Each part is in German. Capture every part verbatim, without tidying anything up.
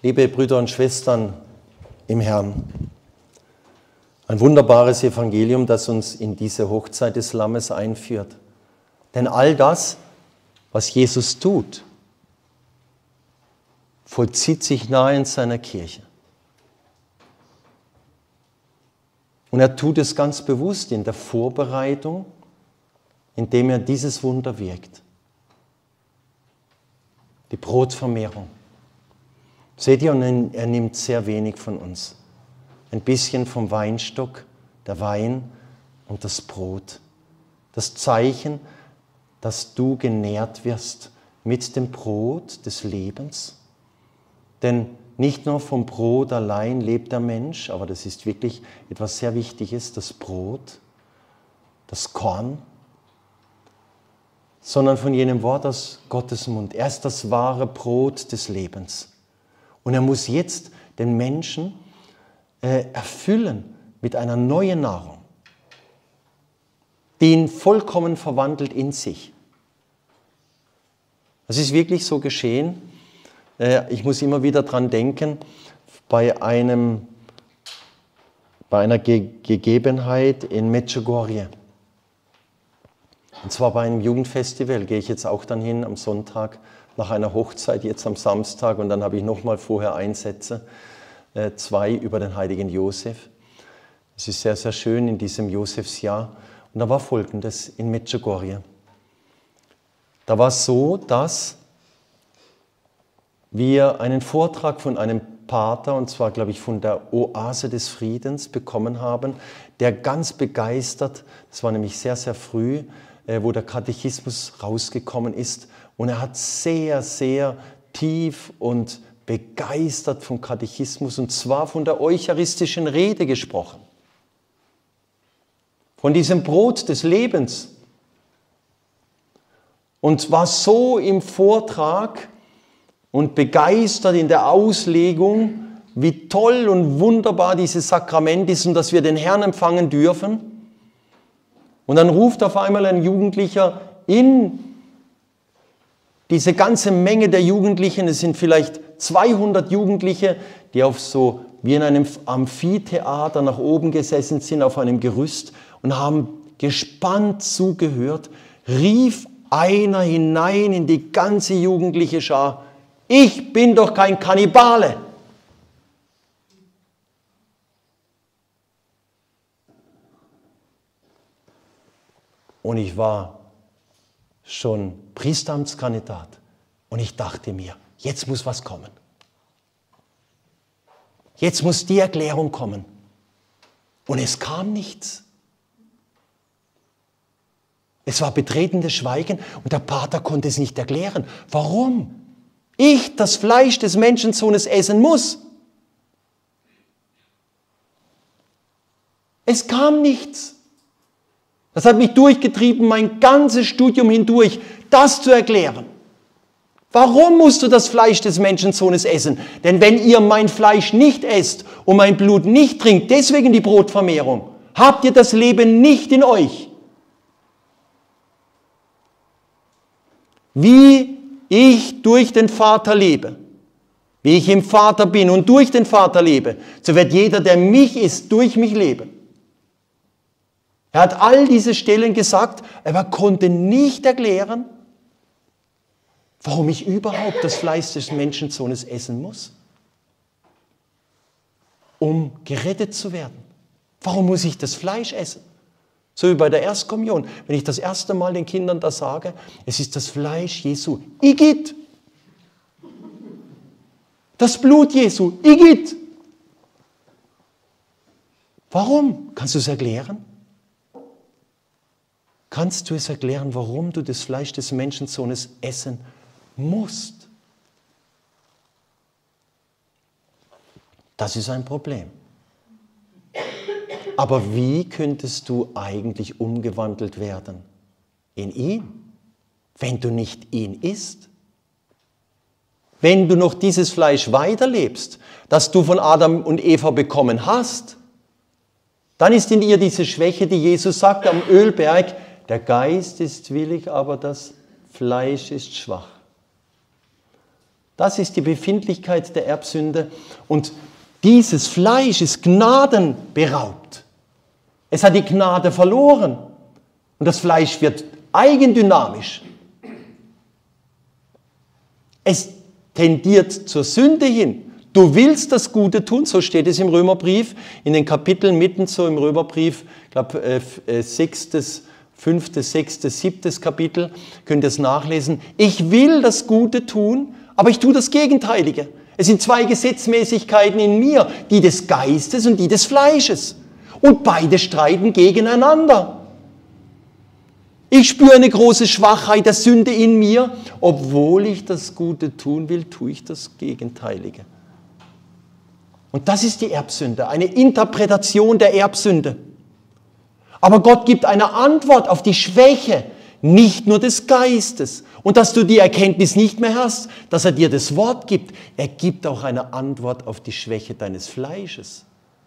Liebe Brüder und Schwestern im Herrn, ein wunderbares Evangelium, das uns in diese Hochzeit des Lammes einführt. Denn all das, was Jesus tut, vollzieht sich nahe in seiner Kirche. Und er tut es ganz bewusst in der Vorbereitung, indem er dieses Wunder wirkt. Die Brotvermehrung. Seht ihr, und er nimmt sehr wenig von uns. Ein bisschen vom Weinstock, der Wein und das Brot. Das Zeichen, dass du genährt wirst mit dem Brot des Lebens. Denn nicht nur vom Brot allein lebt der Mensch, aber das ist wirklich etwas sehr Wichtiges, das Brot, das Korn, sondern von jenem Wort aus Gottes Mund. Er ist das wahre Brot des Lebens. Und er muss jetzt den Menschen äh, erfüllen mit einer neuen Nahrung, die ihn vollkommen verwandelt in sich. Es ist wirklich so geschehen. Äh, ich muss immer wieder dran denken, bei, einem, bei einer Ge Gegebenheit in Medjugorje. Und zwar bei einem Jugendfestival, gehe ich jetzt auch dann hin am Sonntag, nach einer Hochzeit, jetzt am Samstag, und dann habe ich nochmal vorher Einsätze, äh, zwei über den heiligen Josef. Es ist sehr, sehr schön in diesem Josefsjahr. Und da war Folgendes in Medjugorje. Da war es so, dass wir einen Vortrag von einem Pater, und zwar, glaube ich, von der Oase des Friedens bekommen haben, der ganz begeistert, das war nämlich sehr, sehr früh, äh, wo der Katechismus rausgekommen ist, und er hat sehr, sehr tief und begeistert vom Katechismus, und zwar von der eucharistischen Rede gesprochen. Von diesem Brot des Lebens. Und war so im Vortrag und begeistert in der Auslegung, wie toll und wunderbar dieses Sakrament ist und dass wir den Herrn empfangen dürfen. Und dann ruft auf einmal ein Jugendlicher in diese ganze Menge der Jugendlichen, es sind vielleicht zweihundert Jugendliche, die auf so wie in einem Amphitheater nach oben gesessen sind, auf einem Gerüst und haben gespannt zugehört, rief einer hinein in die ganze jugendliche Schar: Ich bin doch kein Kannibale. Und ich war schon Priesteramtskandidat und ich dachte mir, jetzt muss was kommen. Jetzt muss die Erklärung kommen. Und es kam nichts. Es war betretenes Schweigen und der Pater konnte es nicht erklären. Warum ich das Fleisch des Menschensohnes essen muss? Es kam nichts. Das hat mich durchgetrieben, mein ganzes Studium hindurch, das zu erklären. Warum musst du das Fleisch des Menschensohnes essen? Denn wenn ihr mein Fleisch nicht esst und mein Blut nicht trinkt, deswegen die Brotvermehrung, habt ihr das Leben nicht in euch. Wie ich durch den Vater lebe, wie ich im Vater bin und durch den Vater lebe, so wird jeder, der mich isst, durch mich leben. Er hat all diese Stellen gesagt, aber er konnte nicht erklären, warum ich überhaupt das Fleisch des Menschensohnes essen muss. Um gerettet zu werden. Warum muss ich das Fleisch essen? So wie bei der Erstkommunion. Wenn ich das erste Mal den Kindern das sage, es ist das Fleisch Jesu. Igitt! Das Blut Jesu. Igitt! Warum? Kannst du es erklären? Kannst du es erklären, warum du das Fleisch des Menschensohnes essen musst? Das ist ein Problem. Aber wie könntest du eigentlich umgewandelt werden in ihn, wenn du nicht ihn isst? Wenn du noch dieses Fleisch weiterlebst, das du von Adam und Eva bekommen hast, dann ist in dir diese Schwäche, die Jesus sagt am Ölberg: Der Geist ist willig, aber das Fleisch ist schwach. Das ist die Befindlichkeit der Erbsünde. Und dieses Fleisch ist gnadenberaubt. Es hat die Gnade verloren. Und das Fleisch wird eigendynamisch. Es tendiert zur Sünde hin. Du willst das Gute tun, so steht es im Römerbrief, in den Kapiteln mitten so im Römerbrief, ich glaube, äh, sechstes, fünftes, sechstes, siebtes Kapitel, könnt ihr es nachlesen. Ich will das Gute tun, aber ich tue das Gegenteilige. Es sind zwei Gesetzmäßigkeiten in mir, die des Geistes und die des Fleisches. Und beide streiten gegeneinander. Ich spüre eine große Schwachheit der Sünde in mir. Obwohl ich das Gute tun will, tue ich das Gegenteilige. Und das ist die Erbsünde, eine Interpretation der Erbsünde. Aber Gott gibt eine Antwort auf die Schwäche, nicht nur des Geistes. Und dass du die Erkenntnis nicht mehr hast, dass er dir das Wort gibt. Er gibt auch eine Antwort auf die Schwäche deines Fleisches.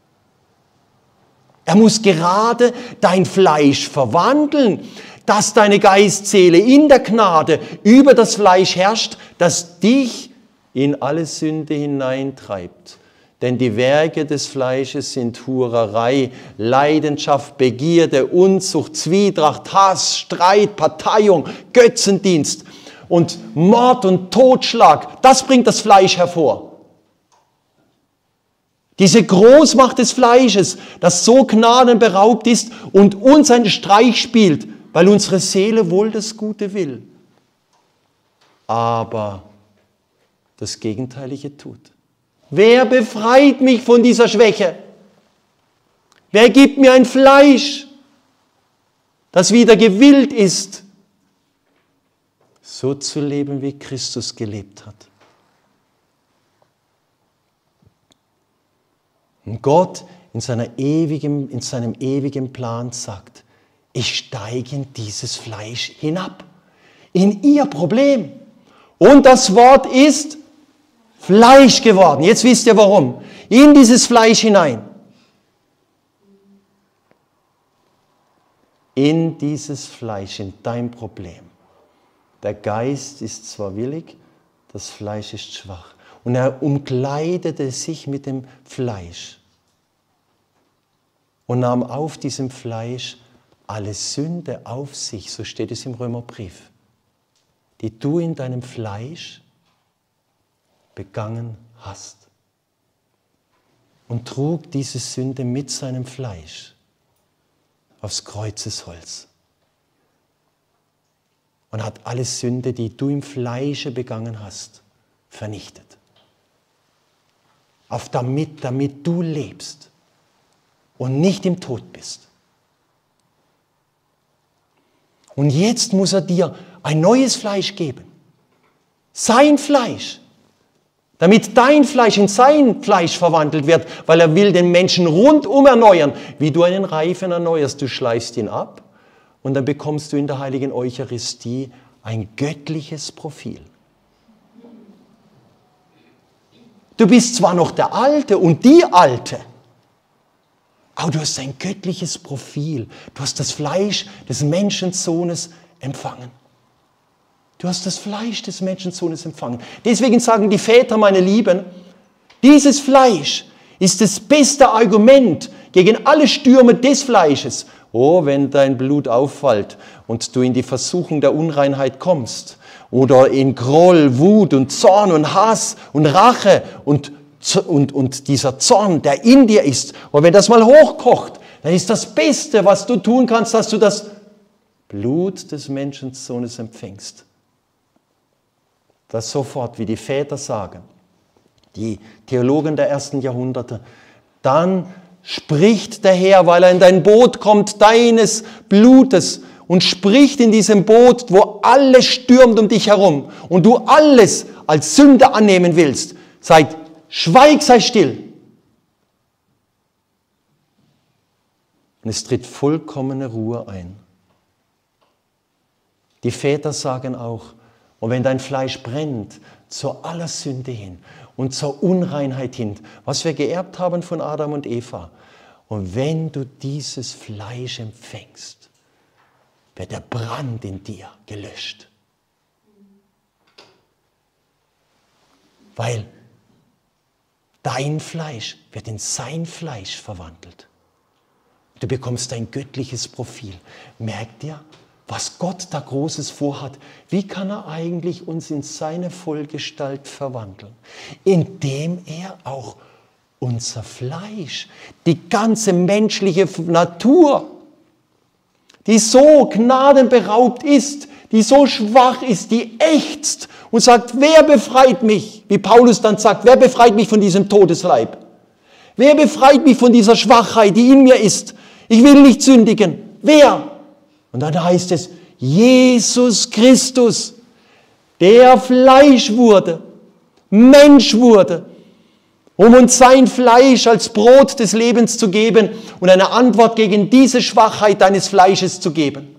Er muss gerade dein Fleisch verwandeln, dass deine Geistseele in der Gnade über das Fleisch herrscht, das dich in alle Sünde hineintreibt. Denn die Werke des Fleisches sind Hurerei, Leidenschaft, Begierde, Unzucht, Zwietracht, Hass, Streit, Parteiung, Götzendienst und Mord und Totschlag. Das bringt das Fleisch hervor. Diese Großmacht des Fleisches, das so gnadenberaubt ist und uns einen Streich spielt, weil unsere Seele wohl das Gute will, aber das Gegenteilige tut. Wer befreit mich von dieser Schwäche? Wer gibt mir ein Fleisch, das wieder gewillt ist, so zu leben, wie Christus gelebt hat? Und Gott in, seiner ewigen, in seinem ewigen Plan sagt, ich steige in dieses Fleisch hinab, in ihr Problem. Und das Wort ist Fleisch geworden. Jetzt wisst ihr warum. In dieses Fleisch hinein. In dieses Fleisch, in dein Problem. Der Geist ist zwar willig, das Fleisch ist schwach. Und er umkleidete sich mit dem Fleisch und nahm auf diesem Fleisch alle Sünde auf sich, so steht es im Römerbrief, die du in deinem Fleisch begangen hast. Und trug diese Sünde mit seinem Fleisch aufs Kreuzesholz. Und hat alle Sünde, die du im Fleische begangen hast, vernichtet. Auf damit, damit du lebst und nicht im Tod bist. Und jetzt muss er dir ein neues Fleisch geben. Sein Fleisch. Damit dein Fleisch in sein Fleisch verwandelt wird, weil er will den Menschen rundum erneuern. Wie du einen Reifen erneuerst, du schleifst ihn ab und dann bekommst du in der heiligen Eucharistie ein göttliches Profil. Du bist zwar noch der Alte und die Alte, aber du hast ein göttliches Profil. Du hast das Fleisch des Menschensohnes empfangen. Du hast das Fleisch des Menschensohnes empfangen. Deswegen sagen die Väter, meine Lieben, dieses Fleisch ist das beste Argument gegen alle Stürme des Fleisches. Oh, wenn dein Blut auffällt und du in die Versuchung der Unreinheit kommst oder in Groll, Wut und Zorn und Hass und Rache und, und, und dieser Zorn, der in dir ist, und wenn das mal hochkocht, dann ist das Beste, was du tun kannst, dass du das Blut des Menschensohnes empfängst. Das sofort, wie die Väter sagen, die Theologen der ersten Jahrhunderte, dann spricht der Herr, weil er in dein Boot kommt, deines Blutes und spricht in diesem Boot, wo alles stürmt um dich herum und du alles als Sünde annehmen willst. Seid, schweig, sei still. Und es tritt vollkommene Ruhe ein. Die Väter sagen auch, und wenn dein Fleisch brennt, zur aller Sünde hin und zur Unreinheit hin, was wir geerbt haben von Adam und Eva. Und wenn du dieses Fleisch empfängst, wird der Brand in dir gelöscht. Weil dein Fleisch wird in sein Fleisch verwandelt. Du bekommst ein göttliches Profil. Merkt ihr, was Gott da Großes vorhat? Wie kann er eigentlich uns in seine Vollgestalt verwandeln? Indem er auch unser Fleisch, die ganze menschliche Natur, die so gnadenberaubt ist, die so schwach ist, die ächzt und sagt, wer befreit mich? Wie Paulus dann sagt, wer befreit mich von diesem Todesleib? Wer befreit mich von dieser Schwachheit, die in mir ist? Ich will nicht sündigen. Wer? Und dann heißt es, Jesus Christus, der Fleisch wurde, Mensch wurde, um uns sein Fleisch als Brot des Lebens zu geben und eine Antwort gegen diese Schwachheit deines Fleisches zu geben.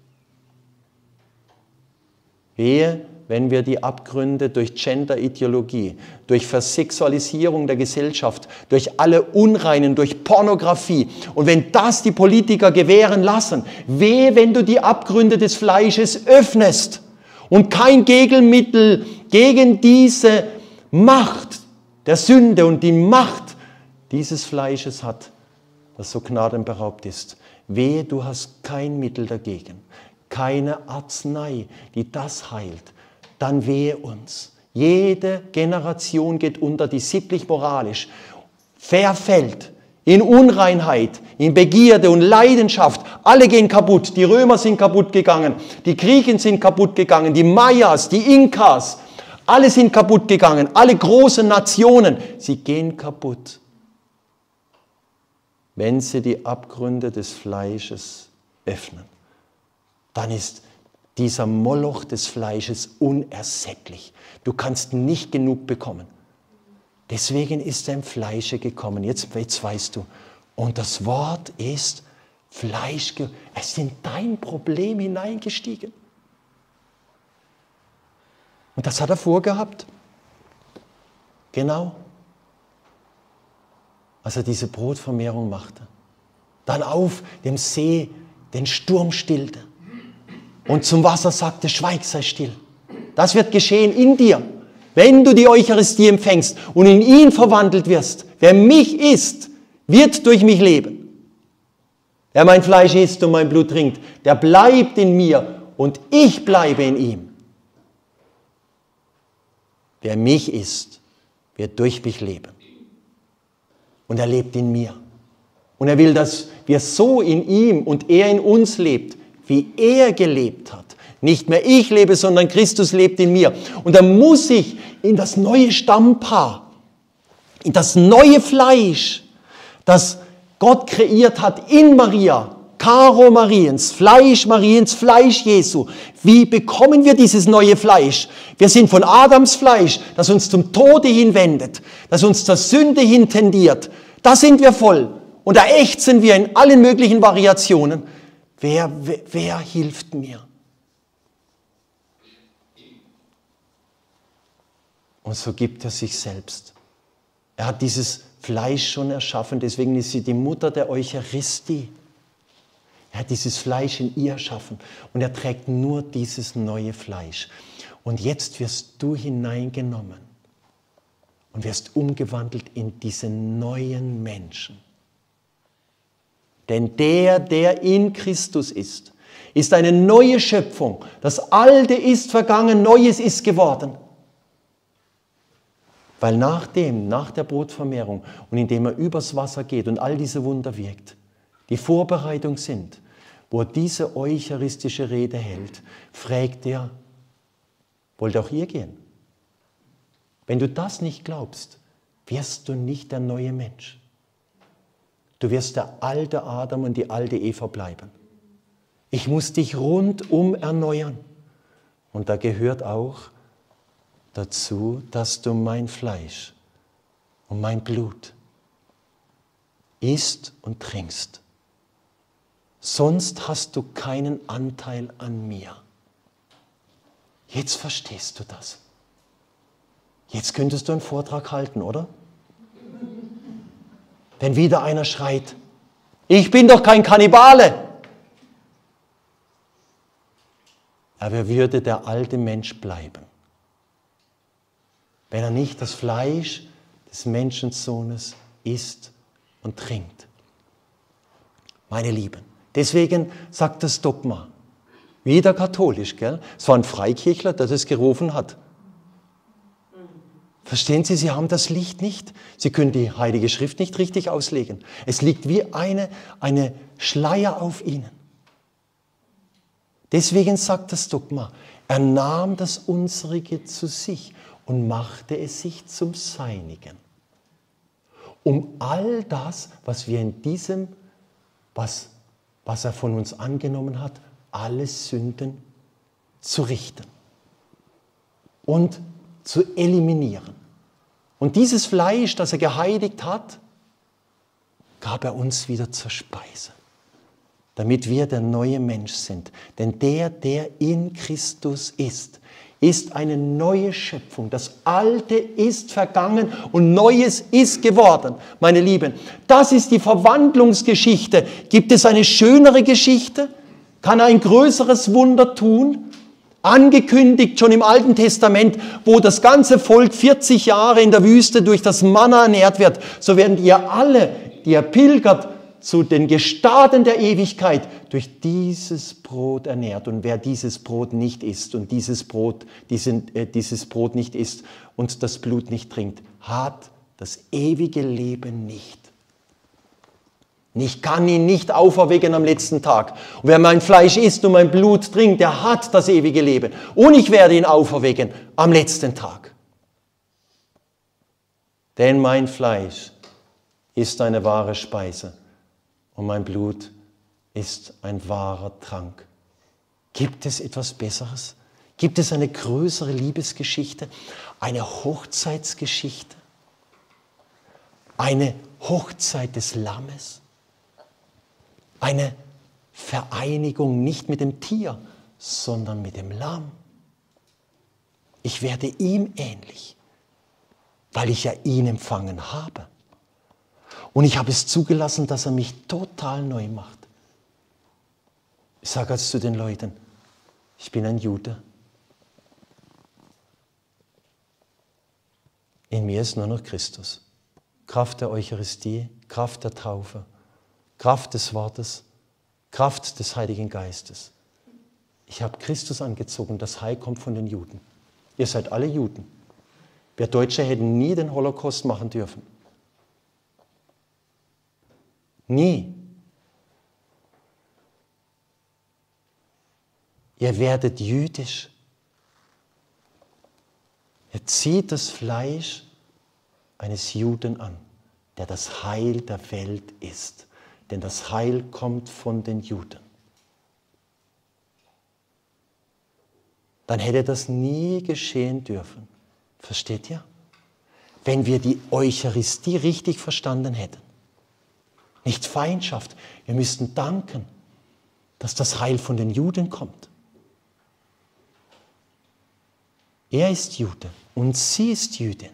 Wehe, wenn wir die Abgründe durch Gender-Ideologie, durch Versexualisierung der Gesellschaft, durch alle Unreinen, durch Pornografie und wenn das die Politiker gewähren lassen, wehe, wenn du die Abgründe des Fleisches öffnest und kein Gegenmittel gegen diese Macht der Sünde und die Macht dieses Fleisches hat, das so gnadenberaubt ist. Wehe, du hast kein Mittel dagegen, keine Arznei, die das heilt. Dann wehe uns. Jede Generation geht unter, die sittlich-moralisch verfällt, in Unreinheit, in Begierde und Leidenschaft. Alle gehen kaputt. Die Römer sind kaputt gegangen, die Griechen sind kaputt gegangen, die Mayas, die Inkas, alle sind kaputt gegangen. Alle großen Nationen, sie gehen kaputt, wenn sie die Abgründe des Fleisches öffnen. Dann ist dieser Moloch des Fleisches unersättlich. Du kannst nicht genug bekommen. Deswegen ist er im Fleische gekommen. Jetzt, jetzt weißt du. Und das Wort ist Fleisch. Es ist in dein Problem hineingestiegen. Und das hat er vorgehabt. Genau. Als er diese Brotvermehrung machte. Dann auf dem See den Sturm stillte. Und zum Wasser sagte, schweig, sei still. Das wird geschehen in dir, wenn du die Eucharistie empfängst und in ihn verwandelt wirst. Wer mich isst, wird durch mich leben. Wer mein Fleisch isst und mein Blut trinkt, der bleibt in mir und ich bleibe in ihm. Wer mich isst, wird durch mich leben. Und er lebt in mir. Und er will, dass wir so in ihm und er in uns lebt, wie er gelebt hat. Nicht mehr ich lebe, sondern Christus lebt in mir. Und dann muss ich in das neue Stammpaar, in das neue Fleisch, das Gott kreiert hat in Maria, Karo Mariens, Fleisch Mariens, Fleisch Jesu. Wie bekommen wir dieses neue Fleisch? Wir sind von Adams Fleisch, das uns zum Tode hinwendet, das uns zur Sünde hin tendiert. Da sind wir voll. Und da ächzen wir in allen möglichen Variationen. Wer, wer, wer hilft mir? Und so gibt er sich selbst. Er hat dieses Fleisch schon erschaffen, deswegen ist sie die Mutter der Eucharistie. Er hat dieses Fleisch in ihr erschaffen und er trägt nur dieses neue Fleisch. Und jetzt wirst du hineingenommen und wirst umgewandelt in diesen neuen Menschen. Denn der, der in Christus ist, ist eine neue Schöpfung. Das Alte ist vergangen, Neues ist geworden. Weil nach dem, nach der Brotvermehrung und indem er übers Wasser geht und all diese Wunder wirkt, die Vorbereitung sind, wo er diese eucharistische Rede hält, fragt er, wollt auch ihr gehen? Wenn du das nicht glaubst, wirst du nicht der neue Mensch. Du wirst der alte Adam und die alte Eva bleiben. Ich muss dich rundum erneuern. Und da gehört auch dazu, dass du mein Fleisch und mein Blut isst und trinkst. Sonst hast du keinen Anteil an mir. Jetzt verstehst du das. Jetzt könntest du einen Vortrag halten, oder? Wenn wieder einer schreit, ich bin doch kein Kannibale. Aber würde der alte Mensch bleiben. wenn er nicht das Fleisch des Menschensohnes isst und trinkt. Meine Lieben, deswegen sagt das Dogma, wieder katholisch, gell? Es war ein Freikirchler, der das gerufen hat. Verstehen Sie, Sie haben das Licht nicht. Sie können die Heilige Schrift nicht richtig auslegen. Es liegt wie eine, eine Schleier auf Ihnen. Deswegen sagt das Dogma, er nahm das Unsrige zu sich und machte es sich zum Seinigen. Um all das, was wir in diesem, was, was er von uns angenommen hat, alle Sünden zu richten und zu eliminieren. Und dieses Fleisch, das er geheiligt hat, gab er uns wieder zur Speise, damit wir der neue Mensch sind. Denn der, der in Christus ist, ist eine neue Schöpfung. Das Alte ist vergangen und Neues ist geworden, meine Lieben. Das ist die Verwandlungsgeschichte. Gibt es eine schönere Geschichte? Kann er ein größeres Wunder tun? Angekündigt schon im Alten Testament, wo das ganze Volk vierzig Jahre in der Wüste durch das Manna ernährt wird. So werdet ihr alle, die ihr pilgert, zu den Gestaden der Ewigkeit durch dieses Brot ernährt. Und wer dieses Brot nicht isst und dieses Brot, diesen, äh, dieses Brot nicht isst und das Blut nicht trinkt, hat das ewige Leben nicht. Ich kann ihn nicht auferwecken am letzten Tag. Und wer mein Fleisch isst und mein Blut trinkt, der hat das ewige Leben. Und ich werde ihn auferwecken am letzten Tag. Denn mein Fleisch ist eine wahre Speise und mein Blut ist ein wahrer Trank. Gibt es etwas Besseres? Gibt es eine größere Liebesgeschichte? Eine Hochzeitsgeschichte? Eine Hochzeit des Lammes? Eine Vereinigung nicht mit dem Tier, sondern mit dem Lamm. Ich werde ihm ähnlich, weil ich ja ihn empfangen habe. Und ich habe es zugelassen, dass er mich total neu macht. Ich sage jetzt zu den Leuten, ich bin ein Jude. In mir ist nur noch Christus. Kraft der Eucharistie, Kraft der Taufe, Kraft des Wortes, Kraft des Heiligen Geistes. Ich habe Christus angezogen, das Heil kommt von den Juden. Ihr seid alle Juden. Wir Deutsche hätten nie den Holocaust machen dürfen. Nie. Ihr werdet jüdisch. Ihr zieht das Fleisch eines Juden an, der das Heil der Welt ist. Denn das Heil kommt von den Juden. Dann hätte das nie geschehen dürfen. Versteht ihr? Wenn wir die Eucharistie richtig verstanden hätten. Nicht Feindschaft. Wir müssten danken, dass das Heil von den Juden kommt. Er ist Jude und sie ist Jüdin.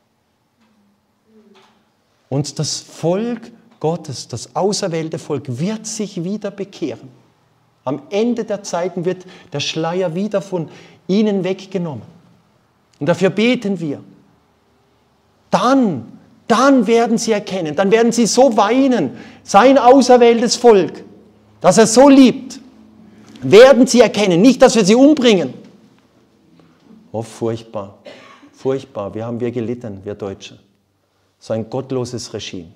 Und das Volk Gottes, das auserwählte Volk, wird sich wieder bekehren. Am Ende der Zeiten wird der Schleier wieder von ihnen weggenommen. Und dafür beten wir. Dann, dann werden sie erkennen, dann werden sie so weinen, sein auserwähltes Volk, das er so liebt, werden sie erkennen, nicht, dass wir sie umbringen. Oh, furchtbar, furchtbar, wie haben wir gelitten, wir Deutsche. So ein gottloses Regime.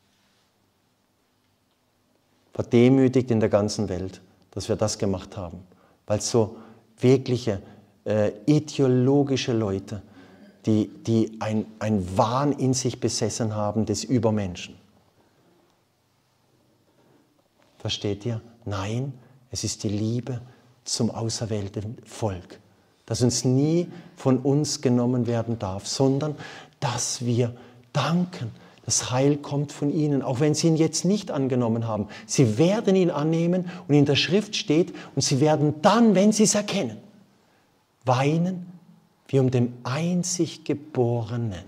Verdemütigt in der ganzen Welt, dass wir das gemacht haben. Weil so wirkliche äh, ideologische Leute, die, die ein, ein Wahn in sich besessen haben des Übermenschen. Versteht ihr? Nein, es ist die Liebe zum auserwählten Volk, das uns nie von uns genommen werden darf, sondern dass wir danken. Das Heil kommt von ihnen, auch wenn sie ihn jetzt nicht angenommen haben. Sie werden ihn annehmen und in der Schrift steht, und sie werden dann, wenn sie es erkennen, weinen wie um den einzig Geborenen.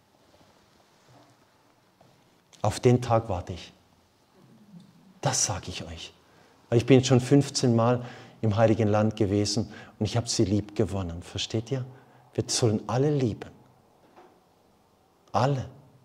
Auf den Tag warte ich. Das sage ich euch. Weil ich bin schon fünfzehn Mal im Heiligen Land gewesen und ich habe sie lieb gewonnen. Versteht ihr? Wir sollen alle lieben. Alle.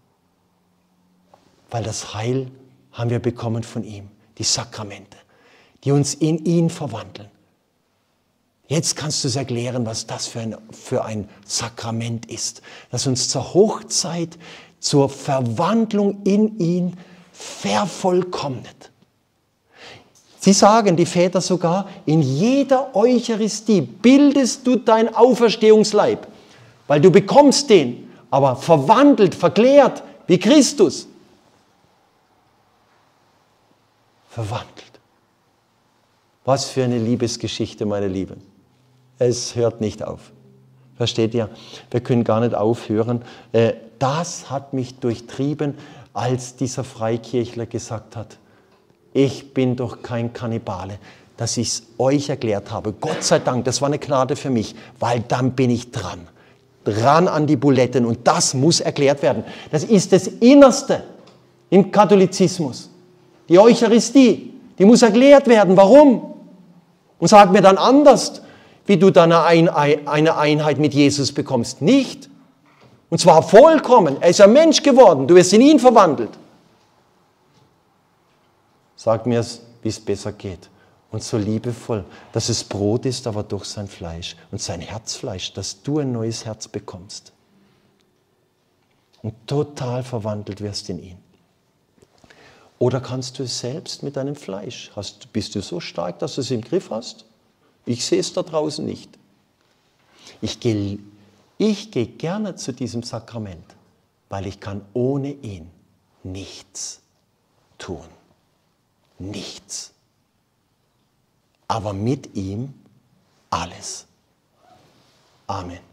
Weil das Heil haben wir bekommen von ihm. Die Sakramente, die uns in ihn verwandeln. Jetzt kannst du es erklären, was das für ein, für ein Sakrament ist, das uns zur Hochzeit, zur Verwandlung in ihn vervollkommnet. Sie sagen, die Väter sogar, in jeder Eucharistie bildest du dein Auferstehungsleib, weil du bekommst den, aber verwandelt, verklärt wie Christus. Verwandelt. Was für eine Liebesgeschichte, meine Lieben. Es hört nicht auf. Versteht ihr? Wir können gar nicht aufhören. Das hat mich durchtrieben, als dieser Freikirchler gesagt hat, ich bin doch kein Kannibale, dass ich es euch erklärt habe. Gott sei Dank, das war eine Gnade für mich, weil dann bin ich dran. Dran an die Buletten und das muss erklärt werden. Das ist das Innerste im Katholizismus. Die Eucharistie, die muss erklärt werden. Warum? Und sag mir dann anders, wie du dann eine Einheit mit Jesus bekommst. Nicht. Und zwar vollkommen. Er ist ein Mensch geworden. Du wirst in ihn verwandelt. Sag mir, wie es besser geht. Und so liebevoll, dass es Brot ist, aber doch sein Fleisch und sein Herzfleisch, dass du ein neues Herz bekommst. Und total verwandelt wirst in ihn. Oder kannst du es selbst mit deinem Fleisch? Hast, bist du so stark, dass du es im Griff hast? Ich sehe es da draußen nicht. Ich gehe ich gehe gerne zu diesem Sakrament, weil ich kann ohne ihn nichts tun. Nichts. Aber mit ihm alles. Amen.